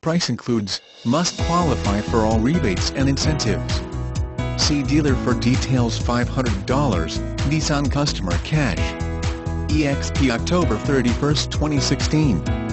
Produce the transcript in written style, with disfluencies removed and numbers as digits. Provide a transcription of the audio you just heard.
price includes, must qualify for all rebates and incentives. See dealer for details. $500, Nissan Customer Cash. EXP October 31, 2016.